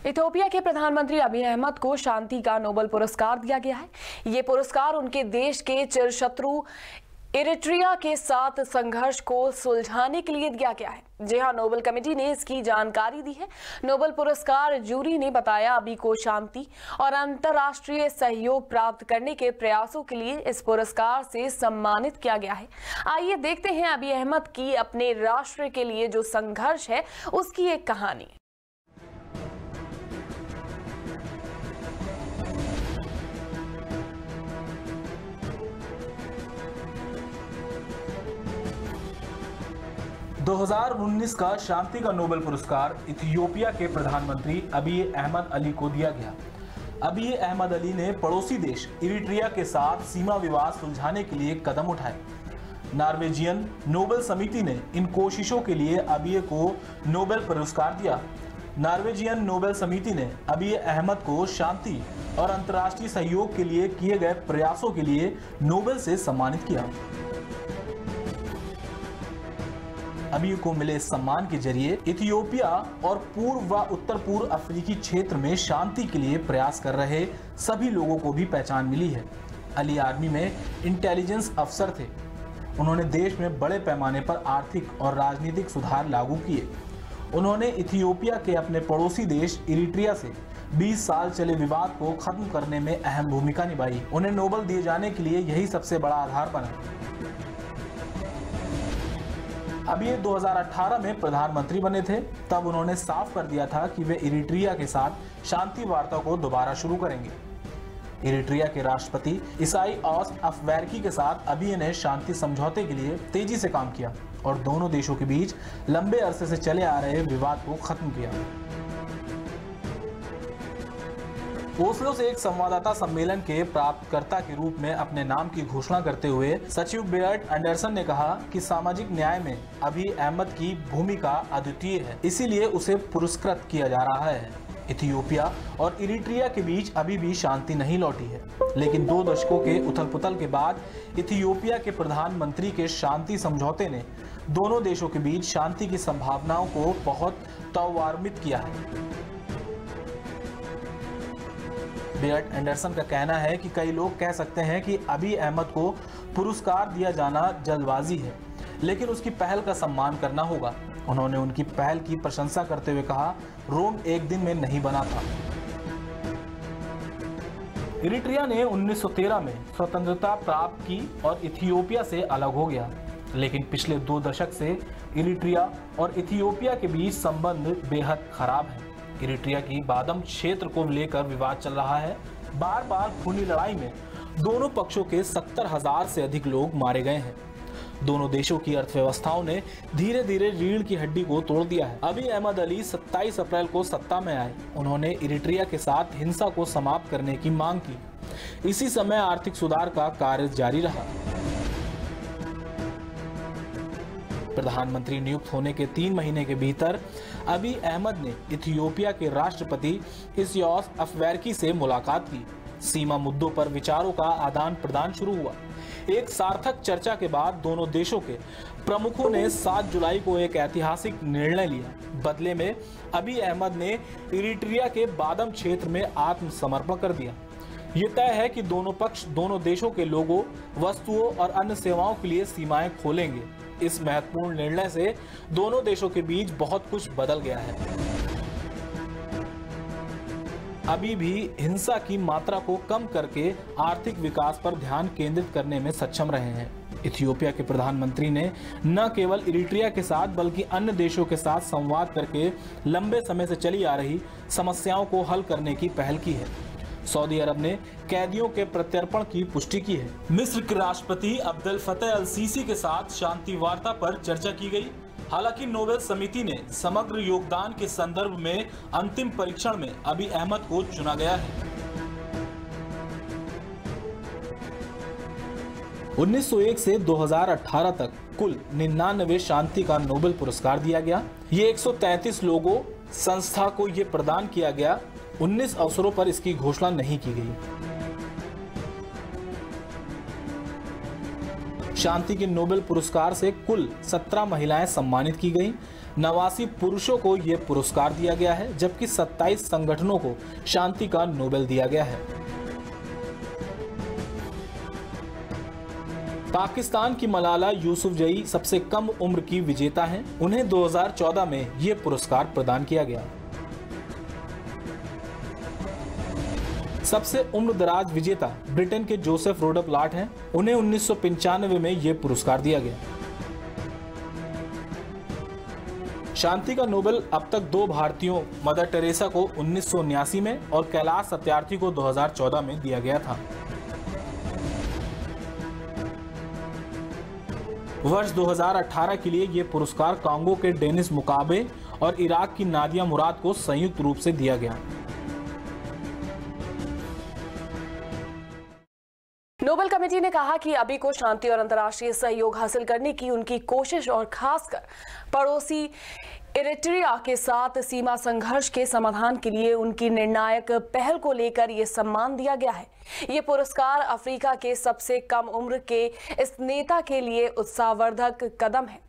Ethiopia के प्रधानमंत्री अबी अहमद को शांति का नोबेल पुरस्कार दिया गया है। ये पुरस्कार उनके देश के चिरशत्रु इरिट्रिया के साथ संघर्ष को सुलझाने के लिए दिया गया है। जी हां, नोबेल कमेटी ने इसकी जानकारी दी है। नोबेल पुरस्कार जूरी ने बताया अबी को शांति और अंतर्राष्ट्रीय सहयोग प्राप्त करने के प्रयासों के लिए इस पुरस्कार से सम्मानित किया गया है। आइए देखते हैं अबी अहमद की अपने राष्ट्र के लिए जो संघर्ष है उसकी एक कहानी। दो 2019 का शांति का नोबेल पुरस्कार इथियोपिया के प्रधानमंत्री अबी अहमद अली को दिया गया। अबी अहमद अली ने पड़ोसी देश इरिट्रिया के साथ सीमा विवाद सुलझाने के लिए कदम उठाए। नॉर्वेजियन नोबेल समिति ने इन कोशिशों के लिए अबी को नोबेल पुरस्कार दिया। नॉर्वेजियन नोबेल समिति ने अबी अहमद को शांति और अंतर्राष्ट्रीय सहयोग के लिए किए गए प्रयासों के लिए नोबेल से सम्मानित किया। अबी को मिले इस सम्मान के जरिए इथियोपिया और पूर्व व उत्तर पूर्व अफ्रीकी क्षेत्र में शांति के लिए प्रयास कर रहे सभी लोगों को भी पहचान मिली है। अली आर्मी में इंटेलिजेंस अफसर थे। उन्होंने देश में बड़े पैमाने पर आर्थिक और राजनीतिक सुधार लागू किए। उन्होंने इथियोपिया के अपने पड़ोसी देश इरिट्रिया से 20 साल चले विवाद को खत्म करने में अहम भूमिका निभाई। उन्हें नोबेल दिए जाने के लिए यही सबसे बड़ा आधार बना। अबी 2018 में प्रधानमंत्री बने थे। तब उन्होंने साफ कर दिया था कि वे इरिट्रिया के साथ शांति वार्ता को दोबारा शुरू करेंगे। इरिट्रिया के राष्ट्रपति इसाइयास अफवेर्की के साथ अबी ने शांति समझौते के लिए तेजी से काम किया और दोनों देशों के बीच लंबे अरसे से चले आ रहे विवाद को खत्म किया। ओस्लो से एक संवाददाता सम्मेलन के प्राप्तकर्ता के रूप में अपने नाम की घोषणा करते हुए सचिव बेयर्ट एंडरसन ने कहा कि सामाजिक न्याय में अबी अहमद की भूमिका अद्वितीय है, इसीलिए उसे पुरस्कृत किया जा रहा है। इथियोपिया और इरिट्रिया के बीच अभी भी शांति नहीं लौटी है, लेकिन 2 दशकों के उथल-पुथल के बाद इथियोपिया के प्रधानमंत्री के शांति समझौते ने दोनों देशों के बीच शांति की संभावनाओं को बहुत त्वरान्वित किया है। बेयर्ट एंडरसन का कहना है कि कई लोग कह सकते हैं कि अबी अहमद को पुरस्कार दिया जाना जल्दबाजी है, लेकिन उसकी पहल का सम्मान करना होगा। उन्होंने उनकी पहल की प्रशंसा करते हुए कहा, रोम एक दिन में नहीं बना था। इरिट्रिया ने 1913 में स्वतंत्रता प्राप्त की और इथियोपिया से अलग हो गया, लेकिन पिछले 2 दशक से इरिट्रिया और इथियोपिया के बीच संबंध बेहद खराब है। इरिट्रिया की बादम क्षेत्र को लेकर विवाद चल रहा है। बार बार खूनी लड़ाई में दोनों पक्षों के 70,000 से अधिक लोग मारे गए हैं। दोनों देशों की अर्थव्यवस्थाओं ने धीरे धीरे रीढ़ की हड्डी को तोड़ दिया है। अबी अहमद अली 27 अप्रैल को सत्ता में आए। उन्होंने इरिट्रिया के साथ हिंसा को समाप्त करने की मांग की। इसी समय आर्थिक सुधार का कार्य जारी रहा। प्रधानमंत्री नियुक्त होने के 3 महीने के भीतर अबी अहमद ने इथियोपिया के राष्ट्रपति इसाइयास अफवेर्की से मुलाकात की। सीमा मुद्दों पर विचारों का आदान प्रदान शुरू हुआ। एक सार्थक चर्चा के बाद दोनों देशों के प्रमुखों ने 7 जुलाई को एक ऐतिहासिक निर्णय लिया। बदले में अबी अहमद ने इरिट्रिया के बादम क्षेत्र में आत्मसमर्पण कर दिया। ये तय है कि दोनों पक्ष दोनों देशों के लोगों, वस्तुओं और अन्य सेवाओं के लिए सीमाएं खोलेंगे। इस महत्वपूर्ण निर्णय से दोनों देशों के बीच बहुत कुछ बदल गया है। अभी भी हिंसा की मात्रा को कम करके आर्थिक विकास पर ध्यान केंद्रित करने में सक्षम रहे हैं। इथियोपिया के प्रधानमंत्री ने न केवल इरिट्रिया के साथ बल्कि अन्य देशों के साथ संवाद करके लंबे समय से चली आ रही समस्याओं को हल करने की पहल की है। सऊदी अरब ने कैदियों के प्रत्यर्पण की पुष्टि की है। मिस्र के राष्ट्रपति अब्देल फतेह अल सीसी के साथ शांति वार्ता पर चर्चा की गई। हालांकि नोबेल समिति ने समग्र योगदान के संदर्भ में अंतिम परीक्षण में अबी अहमद को चुना गया है। 1901 से 2018 तक कुल 99 शांति का नोबेल पुरस्कार दिया गया। ये 133 लोगों संस्था को ये प्रदान किया गया। 19 अवसरों पर इसकी घोषणा नहीं की गई। शांति के नोबेल पुरस्कार से कुल 17 महिलाएं सम्मानित की गईं। 89 पुरुषों को ये पुरस्कार दिया गया है, जबकि 27 संगठनों को शांति का नोबेल दिया गया है। पाकिस्तान की मलाला यूसुफजई सबसे कम उम्र की विजेता हैं। उन्हें 2014 में ये पुरस्कार प्रदान किया गया। सबसे उम्रदराज विजेता ब्रिटेन के जोसेफ रोडप-लाट हैं। उन्हें 1995 में यह पुरस्कार दिया गया। शांति का नोबेल अब तक 2 भारतीयों मदर टेरेसा को 1979 में और कैलाश सत्यार्थी को 2014 में दिया गया था। वर्ष 2018 के लिए यह पुरस्कार कांगो के डेनिस मुकाबे और इराक की नादिया मुराद को संयुक्त रूप से दिया गया। नोबेल कमेटी ने कहा कि अभी को शांति और अंतर्राष्ट्रीय सहयोग हासिल करने की उनकी कोशिश और खासकर पड़ोसी इरिट्रिया के साथ सीमा संघर्ष के समाधान के लिए उनकी निर्णायक पहल को लेकर ये सम्मान दिया गया है। ये पुरस्कार अफ्रीका के सबसे कम उम्र के इस नेता के लिए उत्साहवर्धक कदम है।